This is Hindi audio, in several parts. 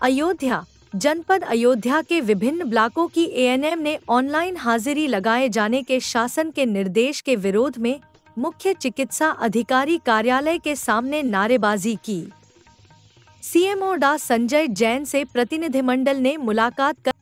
अयोध्या जनपद अयोध्या के विभिन्न ब्लॉकों की एएनएम ने ऑनलाइन हाजिरी लगाए जाने के शासन के निर्देश के विरोध में मुख्य चिकित्सा अधिकारी कार्यालय के सामने नारेबाजी की। सीएमओ डॉ. संजय जैन से प्रतिनिधिमंडल ने मुलाकात कर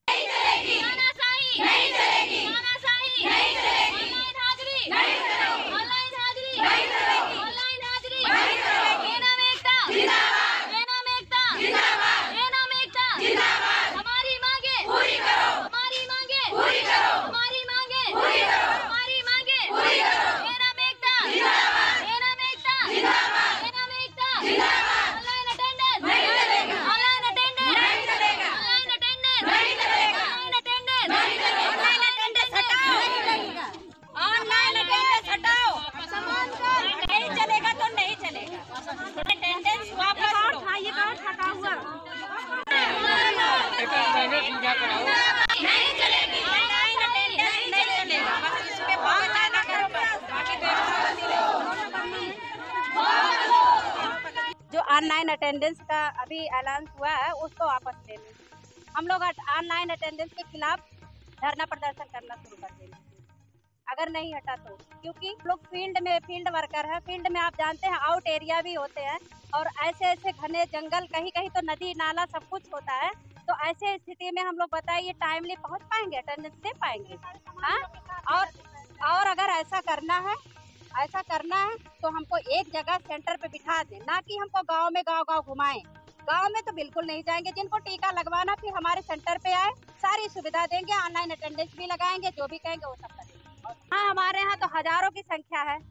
जो ऑनलाइन अटेंडेंस का अभी ऐलान हुआ है उसको वापस ले लें। हम लोग ऑनलाइन अटेंडेंस के खिलाफ धरना प्रदर्शन करना शुरू कर देंगे अगर नहीं हटा तो, क्योंकि लोग फील्ड वर्कर है। फील्ड में आप जानते हैं आउट एरिया भी होते हैं और ऐसे घने जंगल, कहीं कहीं तो नदी नाला सब कुछ होता है। तो ऐसे स्थिति में हम लोग बताइए टाइमली पहुंच पाएंगे, अटेंडेंस दे पाएंगे? हाँ, और अगर ऐसा करना है तो हमको एक जगह सेंटर पे बिठा दें, ना कि हमको गांव घुमाएं। गांव में तो बिल्कुल नहीं जाएंगे। जिनको टीका लगवाना फिर हमारे सेंटर पे आए, सारी सुविधा देंगे, ऑनलाइन अटेंडेंस भी लगाएंगे, जो भी कहेंगे वो सब करेंगे। हाँ, हमारे यहाँ तो हजारों की संख्या है।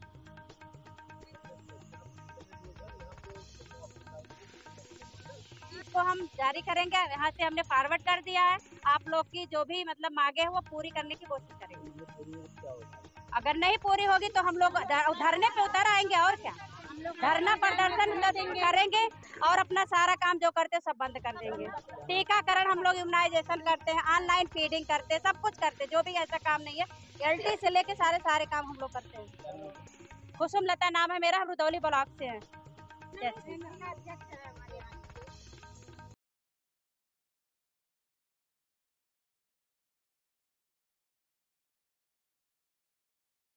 इसको हम जारी करेंगे, यहाँ से हमने फॉरवर्ड कर दिया है। आप लोग की जो भी मतलब मांगे है वो पूरी करने की कोशिश करेंगे। अगर नहीं पूरी होगी तो हम लोग धरने पे उतर आएंगे और क्या, धरना प्रदर्शन करेंगे और अपना सारा काम जो करते सब बंद कर देंगे। टीकाकरण हम लोग इम्यूनाइजेशन करते हैं, ऑनलाइन फीडिंग करते हैं, सब कुछ करते हैं। जो भी ऐसा काम नहीं है, एलटी से लेके सारे काम हम लोग करते हैं। कुसुम लता नाम है मेरा, हम रुदौली ब्लॉक से हैं।